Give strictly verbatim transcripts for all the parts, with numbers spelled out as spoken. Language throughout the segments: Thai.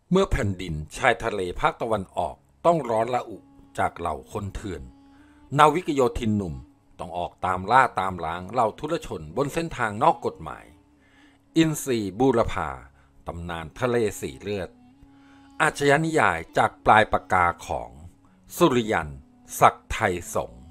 เมื่อแผ่นดินชายทะเลภาคตะวันออกต้องร้อนระอุจากเหล่าคนเถื่อนนาวิกโยธินหนุ่มต้องออกตามล่าตามล้างเหล่าทุรชนบนเส้นทางนอกกฎหมายอินทรีบูรพาตำนานทะเลสีเลือดอาชญานิยายจากปลายปากกาของสุริยันศักดิ์ไทยสงฆ์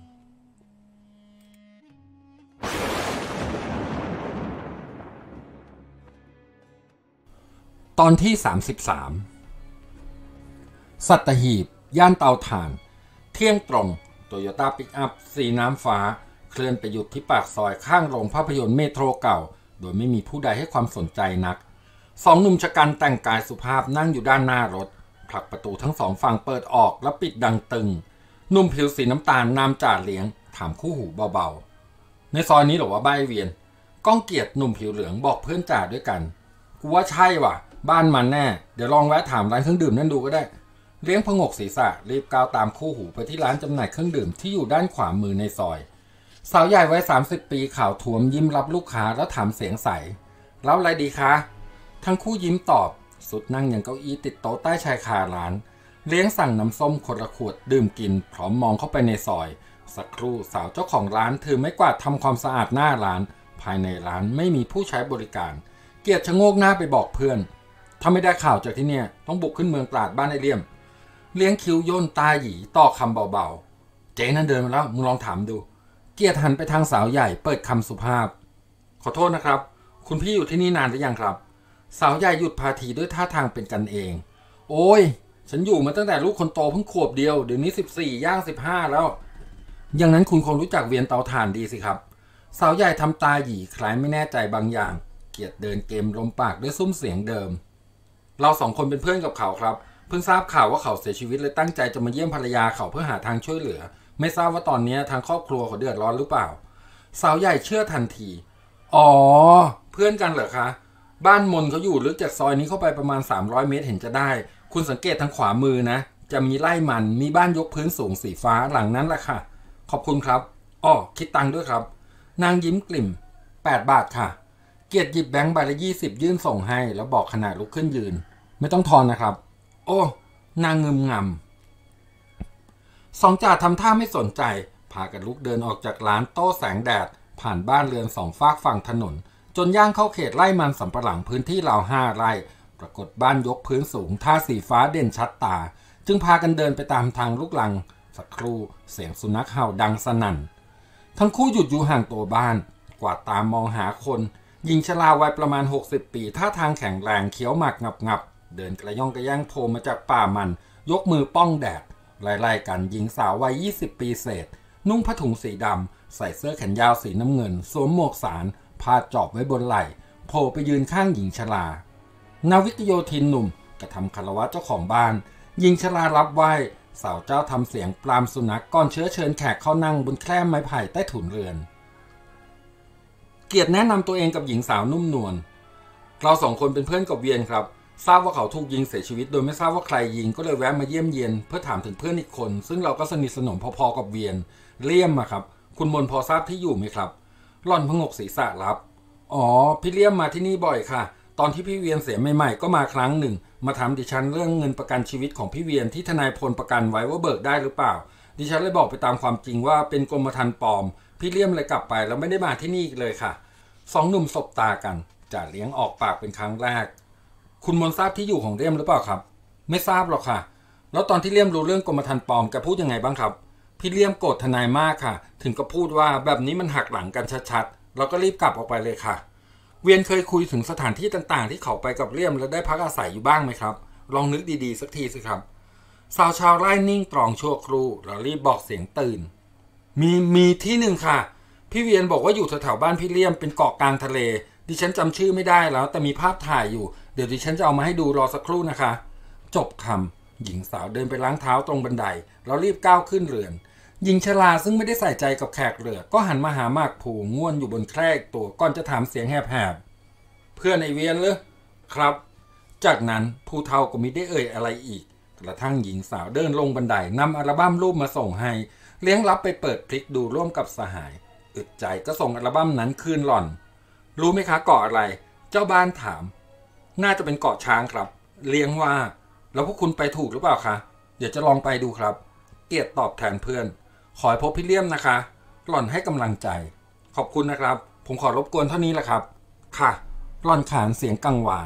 ตอนที่สามสิบสามสัตหีบย่านเตาถ่านเที่ยงตรงโตโยต้าปิกอัพสีน้ำฟ้าเคลื่อนไปหยุดที่ปากซอยข้างโรงภาพยนตร์เมโทรเก่าโดยไม่มีผู้ใดให้ความสนใจนักสองหนุ่มชะกันแต่งกายสุภาพนั่งอยู่ด้านหน้ารถผลักประตูทั้งสองฝั่งเปิดออกและปิดดังตึงหนุ่มผิวสีน้ำตาลนามจ่าเลี้ยงถามคู่หูเบาๆในซอยนี้หรอว่าบ้านเวียนก้องเกียรติหนุ่มผิวเหลืองบอกเพื่อนจ่าด้วยกันกูว่าใช่ว่ะบ้านมันแน่เดี๋ยวลองแวะถามร้านเครื่องดื่มนั่นดูก็ได้เลี้ยงพงกศีรษะรีบก้าวตามคู่หูไปที่ร้านจำหน่ายเครื่องดื่มที่อยู่ด้านขวามือในซอยสาวใหญ่ไว้สามสิบปีขาวท้วมยิ้มรับลูกค้าแล้วถามเสียงใสแล้วอะไรดีคะทั้งคู่ยิ้มตอบสุดนั่งอย่างเก้าอี้ติดโต๊ะใต้ชายคาร้านเลี้ยงสั่งน้ำส้มคนละขวดดื่มกินพร้อมมองเข้าไปในซอยสักครู่สาวเจ้าของร้านถือไม้กวาดทำความสะอาดหน้าร้านภายในร้านไม่มีผู้ใช้บริการเกียรติชะโงกหน้าไปบอกเพื่อนถ้าไม่ได้ข่าวจากที่เนี่ยต้องบุกขึ้นเมืองตราดบ้านไอเลี่ยมเลี้ยงคิ้วย่นตาหยีต่อคำเบาๆเจ๊นั่นเดินมาแล้วมึงลองถามดูเกียรติหันไปทางสาวใหญ่เปิดคำสุภาพขอโทษนะครับคุณพี่อยู่ที่นี่นานหรือยังครับสาวใหญ่หยุดพาทีด้วยท่าทางเป็นกันเองโอ้ยฉันอยู่มาตั้งแต่ลูกคนโตเพิ่งขวบเดียวเดี๋ยวนี้สิบสี่ย่างสิบห้าแล้วอย่างนั้นคุณคงรู้จักเวียนเตาถ่านดีสิครับสาวใหญ่ทำตาหยีคล้ายไม่แน่ใจบางอย่างเกียรติเดินเกมลมปากด้วยซุ้มเสียงเดิมเราสองคนเป็นเพื่อนกับเขาครับเพิ่งทราบข่าวว่าเขาเสียชีวิตเลยตั้งใจจะมาเยี่ยมภรรยาเขาเพื่อหาทางช่วยเหลือไม่ทราบว่าตอนนี้ทางครอบครัวเขาเดือดร้อนหรือเปล่าสาวใหญ่เชื่อทันทีอ๋อเพื่อนกันเหรอคะบ้านมนเขาอยู่ลึกจากซอยนี้เข้าไปประมาณสามร้อยเมตรเห็นจะได้คุณสังเกตทางขวามือนะจะมีไร่มันมีบ้านยกพื้นสูงสีฟ้าหลังนั้นแหละค่ะขอบคุณครับอ้อคิดตังค์ด้วยครับนางยิ้มกลิ่มแปดบาทค่ะเกียรติหยิบแบงค์ใบละยี่สิบยื่นส่งให้แล้วบอกขณะลุกขึ้นยืนไม่ต้องทอนนะครับโอ้นางงึมงำสองจ่าทำท่าไม่สนใจพากันลุกเดินออกจากร้านโต้แสงแดดผ่านบ้านเรือนสองฝากฝั่งถนนจนย่างเข้าเขตไร่มันสำปะหลังพื้นที่ราวห้าไร่ปรากฏบ้านยกพื้นสูงท่าสีฟ้าเด่นชัดตาจึงพากันเดินไปตามทางลูกลังสักครู่เสียงสุนัขเห่าดังสนั่นทั้งคู่หยุดอยู่ห่างตัวบ้านกวาดตามองหาคนหญิงชราวัยประมาณหกสิบปีท่าทางแข็งแรงเขียวหมักงับงับเดินกระย่องกระแย่งโผล่มาจากป่ามันยกมือป้องแดดไล่ๆกันหญิงสาววัยยี่สิบปีเศษนุ่งผ้าถุงสีดำใส่เสื้อแขนยาวสีน้ำเงินสวมหมวกสารพาดจอบไว้บนไหล่โผล่ไปยืนข้างหญิงชรานาวิกโยธินหนุ่มกระทำคารวะเจ้าของบ้านหญิงชรารับไหว้สาวเจ้าทำเสียงปรามสุนัขก่อนเชื้อเชิญแขกเข้านั่งบนแคร่ไม้ไผ่ใต้ถุนเรือนเกียรติแนะนำตัวเองกับหญิงสาวนุ่มนวลเราสองคนเป็นเพื่อนกับเวียนครับทราบว่าเขาถูกยิงเสียชีวิตโดยไม่ทราบว่าใครยิงก็เลยแวะมาเยี่ยมเยียนเพื่อถามถึงเพื่อนอีกคนซึ่งเราก็สนิทสนมพอๆกับเวียนเลี่ยมอะครับคุณมนพอทราบที่อยู่ไหมครับหล่อนพงกศีรษะรับอ๋อพี่เลี่ยมมาที่นี่บ่อยค่ะตอนที่พี่เวียนเสียใหม่ๆก็มาครั้งหนึ่งมาถามดิฉันเรื่องเงินประกันชีวิตของพี่เวียนที่ทนายพลประกันไว้ว่าเบิกได้หรือเปล่าดิฉันเลยบอกไปตามความจริงว่าเป็นกรมธรรม์ปลอมพี่เลี่ยมเลยกลับไปแล้วไม่ได้มาที่นี่อีกเลยค่ะสองหนุ่มสบตากันจ่าเลี้ยงออกปากเป็นครั้งแรกคุณมนทราบที่อยู่ของเลี่ยมหรือเปล่าครับไม่ทราบหรอกค่ะแล้วตอนที่เลี่ยมรู้เรื่องกรมธรรม์ปลอมแกพูดยังไงบ้างครับพี่เลี่ยมโกรธทนายมากค่ะถึงกับพูดว่าแบบนี้มันหักหลังกันชัดๆเราก็รีบกลับออกไปเลยค่ะเวียนเคยคุยถึงสถานที่ต่างๆที่เขาไปกับเลี่ยมแล้วได้พักอาศัยอยู่บ้างไหมครับลองนึกดีๆสักทีสิครับสาวชาวไร่นิ่งตรองชั่วครู่แล้วรีบบอกเสียงตื่นมีมีที่หนึ่งค่ะพี่เวียนบอกว่าอยู่แถวๆบ้านพี่เลี่ยมเป็นเกาะกลางทะเลดิฉันจำชื่อไม่ได้แล้วแต่มีภาพถ่ายอยู่เดี๋ยวดิฉันจะเอามาให้ดูรอสักครู่นะคะจบคำหญิงสาวเดินไปล้างเท้าตรงบันไดแล้วรีบก้าวขึ้นเรือนหญิงชราซึ่งไม่ได้ใส่ใจกับแขกเรือก็หันมาหามากผูง่วนอยู่บนแคร่ตัวก่อนจะถามเสียงแหบๆเพื่อนไอเวียนเหรอครับจากนั้นผู้เฒ่าก็มิได้เอ่ยอะไรอีกกระทั่งหญิงสาวเดินลงบันไดนำอัลบั้มรูปมาส่งให้เลี้ยงรับไปเปิดพลิกดูร่วมกับสหายอึดใจก็ส่งอัลบั้มนั้นคืนหล่อนรู้ไหมคะเกาะอะไรเจ้าบ้านถามน่าจะเป็นเกาะช้างครับเลี้ยงว่าแล้วพวกคุณไปถูกหรือเปล่าคะเดี๋ยวจะลองไปดูครับเกียรติตอบแทนเพื่อนขอให้พบพี่เลี่ยมนะคะหล่อนให้กำลังใจขอบคุณนะครับผมขอรบกวนเท่านี้แหละครับค่ะหล่อนขานเสียงกังวาน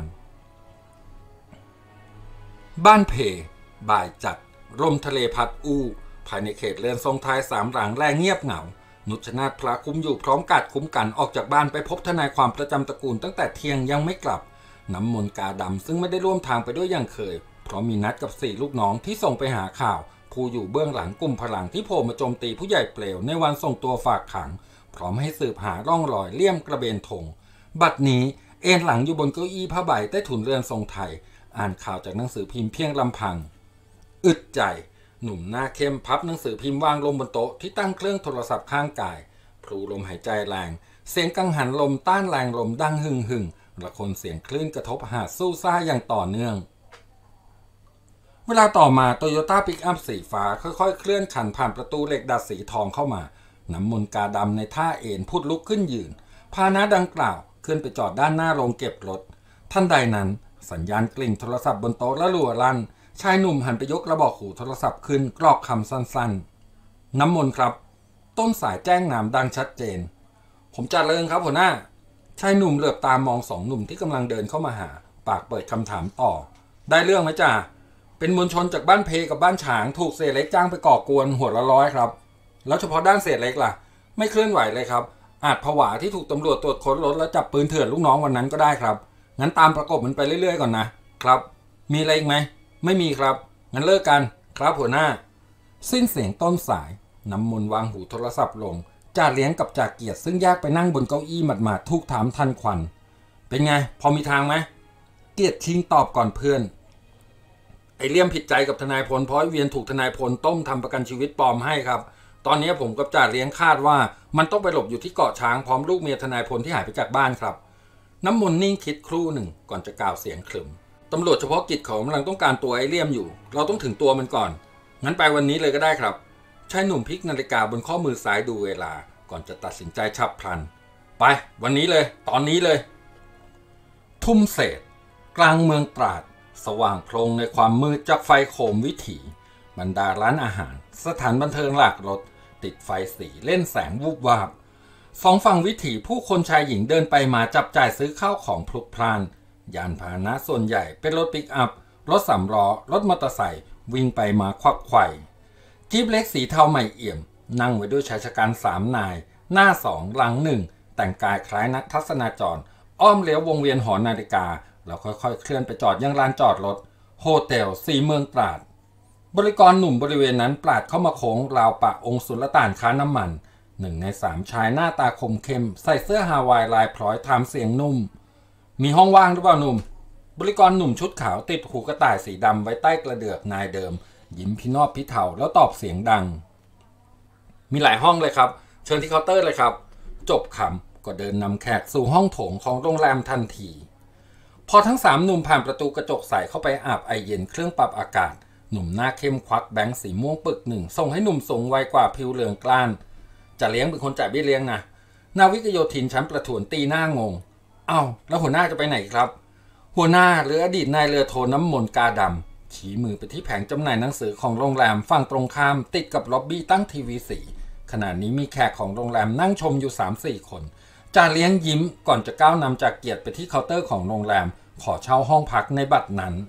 บ้านเพบ่ายจัดลมทะเลพัดอู้ภายในเขตเรือนทรงไทยสามหลังแลเงียบเหงานุชนาถพระคุ้มอยู่พร้อมกาดคุ้มกันออกจากบ้านไปพบทนายความประจำตระกูลตั้งแต่เที่ยงยังไม่กลับน้ำมนต์กาดำซึ่งไม่ได้ร่วมทางไปด้วยอย่างเคยเพราะมีนัดกับสี่ลูกน้องที่ส่งไปหาข่าวผู้อยู่เบื้องหลังกลุ่มพลังที่โผล่มาโจมตีผู้ใหญ่เปลวในวันส่งตัวฝากขังพร้อมให้สืบหาร่องรอยเลี่ยมกระเบนธงบัดนี้เอนหลังอยู่บนเก้าอี้ผ้าใบใต้ถุนเรือนทรงไทยอ่านข่าวจากหนังสือพิมพ์เพียงลำพังอึดใจหนุ่มหน้าเข้มพับหนังสือพิมพ์วางลงบนโต๊ะที่ตั้งเครื่องโทรศัพท์ข้างกายพลูลมหายใจแรงเสียงกังหันลมต้านแรงลมดังหึ่งหึ่งระคนเสียงคลื่นกระทบหาดสู้ซ่าอย่างต่อเนื่องเวลาต่อมาโตโยต้าปิกอัพสีฟ้าค่อยๆเคลื่อนขันผ่านประตูเหล็กดัดสีทองเข้ามาน้ำมนต์กาดำในท่าเอ็นพุดลุกขึ้นยืนพาหนะดังกล่าวขึ้นไปจอดด้านหน้าโรงเก็บรถท่านใดนั้นสัญญาณกลิ่งโทรศัพท์บนโต๊ะและรัวลั่นชายหนุ่มหันไปยกกระบอกหูโทรศัพท์ขึ้นกรอกคำสั้นๆน้ำมนต์ครับต้นสายแจ้งนามดังชัดเจนผมจัดเริงครับหัวหน้าชายหนุ่มเหลือบตามองสองหนุ่มที่กำลังเดินเข้ามาหาปากเปิดคำถามต่อได้เรื่องไหมจ่าเป็นมวลชนจากบ้านเพกับบ้านฉางถูกเศษเล็กจ้างไปก่อกวนหัวละร้อยครับแล้วเฉพาะด้านเศษเล็กล่ะไม่เคลื่อนไหวเลยครับอาจผวาที่ถูกตำรวจตรวจค้นรถแล้วจับปืนเถื่อนลูกน้องวันนั้นก็ได้ครับงั้นตามประกบมันไปเรื่อยๆก่อนนะครับมีอะไรอีกไหมไม่มีครับงั้นเลิกกันครับหัวหน้าสิ้นเสียงต้นสายน้ำมนต์วางหูโทรศัพท์ลงจ่าเลี้ยงกับจ่าเกียรติซึ่งแยกไปนั่งบนเก้าอี้หมาดๆถูกถามทันควันเป็นไงพอมีทางไหมเกียรติชิงตอบก่อนเพื่อนไอเลี่ยมผิดใจกับทนายพลเพราะเวียนถูกทนายพลต้มทำประกันชีวิตปลอมให้ครับตอนนี้ผมกับจ่าเลี้ยงคาดว่ามันต้องไปหลบอยู่ที่เกาะช้างพร้อมลูกเมียทนายพลที่หายไปจากบ้านครับน้ำมนต์นิ่งคิดครู่หนึ่งก่อนจะกล่าวเสียงขรึมตำรวจเฉพาะกิจเขากำลังต้องการตัวไอเลี่ยมอยู่เราต้องถึงตัวมันก่อนงั้นไปวันนี้เลยก็ได้ครับชายหนุ่มพลิกนาฬิกาบนข้อมือซ้ายดูเวลาก่อนจะตัดสินใจฉับพลันไปวันนี้เลยตอนนี้เลยทุ่มเศษกลางเมืองตราดสว่างโพลงในความมืดจากไฟโคมวิถีบรรดาร้านอาหารสถานบันเทิงหลากรถติดไฟสีเล่นแสงวูบวาบสองฝั่งวิถีผู้คนชายหญิงเดินไปมาจับจ่ายซื้อข้าวของพลุกพล่านยานพาหนะส่วนใหญ่เป็นรถปิกอัพรถสามล้อรถมอเตอร์ไซค์วิ่งไปมาควักไขว่จี๊ปเล็กสีเทาใหม่เอี่ยมนั่งไว้ด้วยชายชะกันสามนายหน้าสองหลังหนึ่งแต่งกายคล้ายนักทัศนาจรอ้อมเลี้ยววงเวียนหอนาฬิกาแล้วค่อยๆเคลื่อนไปจอดยังลานจอดรถโฮเทลสีเมืองตราดบริกรหนุ่มบริเวณนั้นปราดเข้ามาโค้งราวปะองค์สุลต่านค้าน้ำมันหนึ่งในสามชายหน้าตาคมเข้มใส่เสื้อฮาวายลายพลอยถามเสียงนุ่มมีห้องว่างหรือเปล่าหนุ่มบริกรหนุ่มชุดขาวติดหูกระต่ายสีดำไว้ใต้กระเดือกนายเดิมยิ้มพินอบพิเทาแล้วตอบเสียงดังมีหลายห้องเลยครับเชิญที่เคาน์เตอร์เลยครับจบคำก็เดินนำแขกสู่ห้องโถงของโรงแรมทันทีพอทั้งสามหนุ่มผ่านประตูกระจกใสเข้าไปอาบไอเย็นเครื่องปรับอากาศหนุ่มหน้าเข้มควักแบงค์สีม่วงปึกหนึ่งส่งให้หนุ่มสูงวัยกว่าผิวเหลืองกล้านจะเลี้ยงเป็นคนจ่ายเบี้ยเลี้ยงนะนาวิกโยธินชั้นประถวนตีหน้างงเอ้าแล้วหัวหน้าจะไปไหนครับหัวหน้าหรืออดีตนายเรือโทน้ำมนต์กาดำชี้มือไปที่แผงจำหน่ายหนังสือของโรงแรมฝั่งตรงข้ามติดกับล็อบบี้ตั้งทีวีสีขณะนี้มีแขกของโรงแรมนั่งชมอยู่ สามสี่ คนจ่าเลี้ยงยิ้มก่อนจะก้าวนำจากเกียรติไปที่เคาน์เตอร์ของโรงแรมขอเช่าห้องพักในบัตรนั้น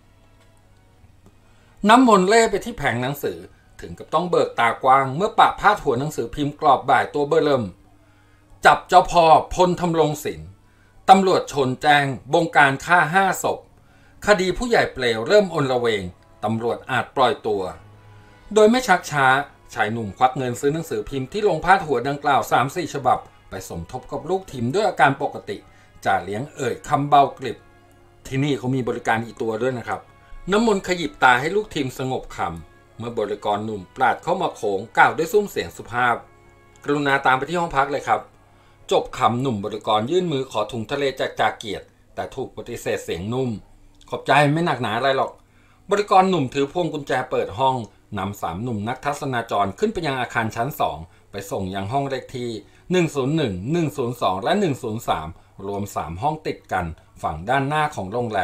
น้ำมนต์เล่ไปที่แผงหนังสือถึงกับต้องเบิกตากว้างเมื่อปะพาดหัวหนังสือพิมพ์กรอบบ่ายตัวเบอร์เริ่มจับเจ้าพ่อพลทำรงศิลป์ตำรวจชนแจ้งบงการฆ่าห้าศพคดีผู้ใหญ่เปลวเริ่มอนละเวงตำรวจอาจปล่อยตัวโดยไม่ชักช้าชายหนุ่มควักเงินซื้อหนังสือพิมพ์ที่ลงพาดหัวดังกล่าว สามสี่ ฉบับไปสมทบกับลูกทีมด้วยอาการปกติจ่าเลี้ยงเอ่ยคำเบากริบที่นี่เขามีบริการอีกตัวด้วยนะครับน้ำมนต์ขยิบตาให้ลูกทีมสงบคำเมื่อบริกรหนุ่มปราดเข้ามาโขงกล่าวด้วยซุ้มเสียงสุภาพกรุณาตามไปที่ห้องพักเลยครับจบคำหนุ่มบริกรยื่นมือขอถุงทะเลจากจ่าเกียรติแต่ถูกปฏิเสธเสียงนุ่มขอบใจไม่หนักหนาอะไรหรอกบริกรหนุ่มถือพวงกุญแจเปิดห้องนำสามหนุ่มนักทัศนาจรขึ้นไปยังอาคารชั้นสองไปส่งยังห้องเลขที่หนึ่งศูนย์หนึ่ง หนึ่งศูนย์สองและหนึ่งศูนย์สามรวมสามห้องติดกันฝั่งด้านหน้าของโรงแรมพ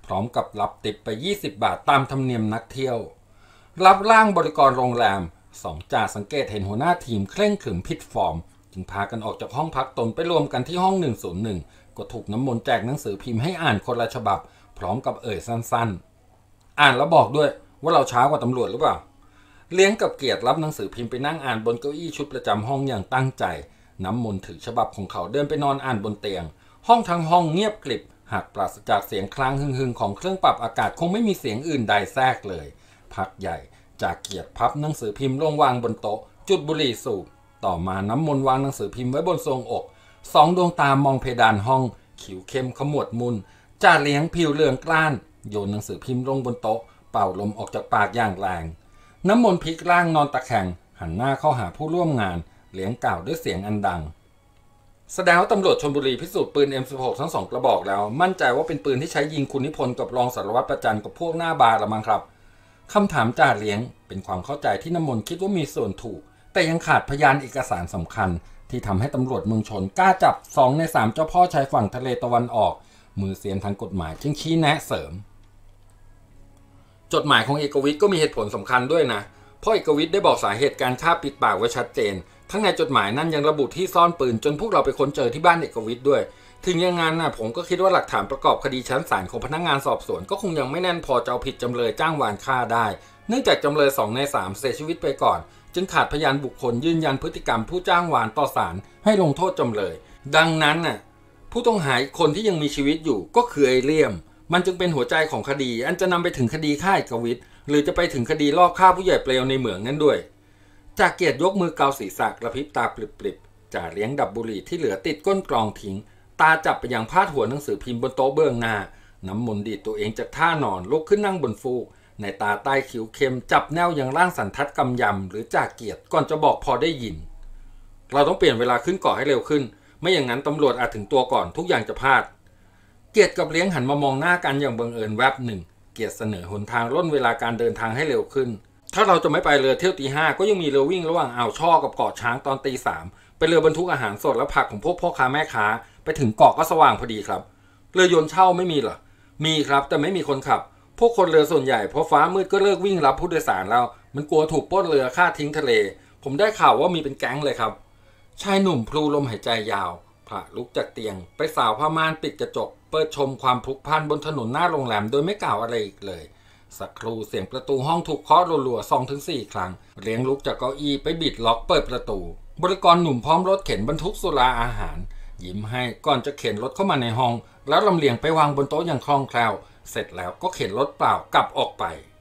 พร้อมกับรับติปไปยี่สิบบาทตามธรรมเนียมนักเที่ยวรับร่างบริกรโรงแรมสองจ่าสังเกตเห็นหัวหน้าทีมเคร่งขรึมผิดฟอร์มจึงพากันออกจากห้องพักตนไปรวมกันที่ห้องหนึ่งศูนย์หนึ่งก็ถูกน้ำมนต์แจกหนังสือพิมพ์ให้อ่านคนละฉบับพร้อมกับเอ่ยสั้นๆอ่านแล้วบอกด้วยว่าเราช้ากว่าตำรวจหรือเปล่าเลี้ยงกับเกียรติรับหนังสือพิมพ์ไปนั่งอ่านบนเก้าอี้ชุดประจำห้องอย่างตั้งใจน้ำมนต์ถือฉบับของเขาเดินไปนอนอ่านบนเตียงห้องทั้งห้องเงียบกริบหากปราศจากเสียงคลางหึ่งๆของเครื่องปรับอากาศคงไม่มีเสียงอื่นใดแทรกเลยพักใหญ่จากเกียรติพับหนังสือพิมพ์ลงวางบนโต๊ะจุดบุหรี่สูบต่อมาน้ำมนต์วางหนังสือพิมพ์ไว้บนทรวงอกสองดวงตามองเพดานห้องขิวเข้มขมวดมุนจ่าเลี้ยงผิวเหลืองกล้านโยนหนังสือพิมพ์ลงบนโต๊ะเป่าลมออกจากปากอย่างแรงน้ำมนต์พลิกร่างนอนตะแคงหันหน้าเข้าหาผู้ร่วมงานเลี้ยงกล่าวด้วยเสียงอันดังแสดงว่าตำรวจชลบุรีพิสูจน์ปืน เอ็ม สิบหก ทั้งสองกระบอกแล้วมั่นใจว่าเป็นปืนที่ใช้ยิงคุณนิพนธ์กับรองสารวัตรประจันกับพวกหน้าบาร์ละมั้งครับคำถามจ่าเลี้ยงเป็นความเข้าใจที่น้ำมนต์คิดว่ามีส่วนถูกแต่ยังขาดพยานเอกสารสำคัญที่ทำให้ตำรวจเมืองชนกล้าจับสองในสามเจ้าพ่อชายฝั่งทะเลตะวันออกมือเสียนทางกฎหมายจึงชี้แนะเสริมจดหมายของเอกวิทย์ก็มีเหตุผลสำคัญด้วยนะเพราะเอกวิทย์ได้บอกสาเหตุการฆ่าปิดปากไว้ชัดเจนทั้งในจดหมายนั้นยังระบุที่ซ่อนปืนจนพวกเราไปค้นเจอที่บ้านเอกวิทย์ด้วยถึงอย่างนั้นนะผมก็คิดว่าหลักฐานประกอบคดีชั้นศาลของพนักงานสอบสวนก็คงยังไม่แน่นพอจะเอาผิดจำเลยจ้างวานฆ่าได้เนื่องจากจำเลยสองในสามเสียชีวิตไปก่อนจึงขาดพยานบุคคลยืนยันพฤติกรรมผู้จ้างวานต่อศาลให้ลงโทษจำเลยดังนั้นน่ะผู้ต้องหาอีกคนที่ยังมีชีวิตอยู่ก็คือไอเลี่ยมมันจึงเป็นหัวใจของคดีอันจะนำไปถึงคดีฆ่าเอกวิทย์หรือจะไปถึงคดีลอบฆ่าผู้ใหญ่เปลวในเหมืองนั้นด้วยจากเกียรติยกมือเกาศีรษะกระพริบตาปริบๆจ่าเลี้ยงดับบุหรี่ที่เหลือติดก้นกรองทิ้งตาจับไปยังพาดหัวหนังสือพิมพ์บนโต๊ะเบื้องหน้าน้ำมนต์ดีดตัวเองจากท่านอนลุกขึ้นนั่งบนฟูกในตาใต้คิ้วเข้มจับแนวอย่างร่างสันทัดกำยำหรือจากเกียรติก่อนจะบอกพอได้ยินเราต้องเปลี่ยนเวลาขึ้นเกาะให้เร็วขึ้นไม่อย่างนั้นตำรวจอาจถึงตัวก่อนทุกอย่างจะพลาดเกียรติกับเลี้ยงหันมามองหน้ากันอย่างบังเอิญแวบหนึ่งเกียรติเสนอหนทางล่นเวลาการเดินทางให้เร็วขึ้นถ้าเราจะไม่ไปเรือเที่ยวตีห้าก็ยังมีเรือวิ่งระหว่างอ่าวช่อกับเกาะช้างตอนตีสามไปเรือบรรทุกอาหารสดและผักของพวกพ่อค้าแม่ค้าไปถึงเกาะก็สว่างพอดีครับเรือยนต์เช่าไม่มีเหรอมีครับแต่ไม่มีคนขับพวกคนเรือส่วนใหญ่พอฟ้ามืดก็เลิกวิ่งรับผู้โดยสารแล้วมันกลัวถูกปล้นเรือฆ่าทิ้งทะเลผมได้ข่าวว่ามีเป็นแก๊งเลยครับชายหนุ่มพลูลมหายใจยาวพระลุกจากเตียงไปสาวผ้าม่านปิดกระจกเปิดชมความพลุกพล่านบนถนนหน้าโรงแรมโดยไม่กล่าวอะไรอีกเลยสักครู่เสียงประตูห้องถูกเคาะรัวๆ สองถึงสี่ ครั้งเลี้ยงลุกจากเก้าอี้ไปบิดล็อกเปิดประตูบริกรหนุ่มพร้อมรถเข็นบรรทุกสุราอาหารยิ้มให้ก่อนจะเข็นรถเข้ามาในห้องแล้วลำเลียงไปวางบนโต๊ะอย่างคล่องแคล่วเสร็จแล้วก็เข็นรถเปล่ากลับออกไป